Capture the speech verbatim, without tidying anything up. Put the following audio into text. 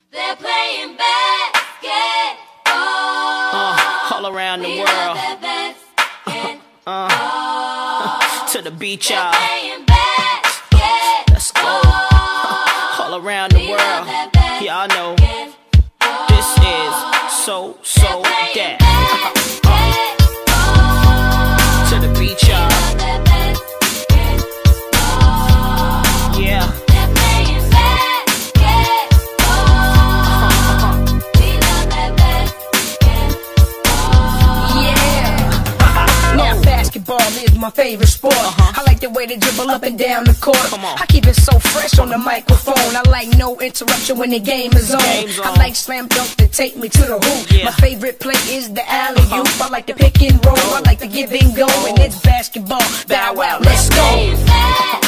They're playing basketball. Uh, all around the we world. love that basketball. Uh, to the beach, They're y'all. playing basketball. Let's go. All around the We world. love that basketball. Y'all know this is so, so that. To the beach, y'all. Yeah. Basketball is my favorite sport. Uh-huh. I like the way they dribble up and down the court. I keep it so fresh on the microphone. I like no interruption when the game is on. on. I like slam dunk to take me to the hoop. Yeah. My favorite play is the alley-oop. Uh-huh. I like the pick and roll. I like the give and go. And it's basketball. Bow wow, let's go.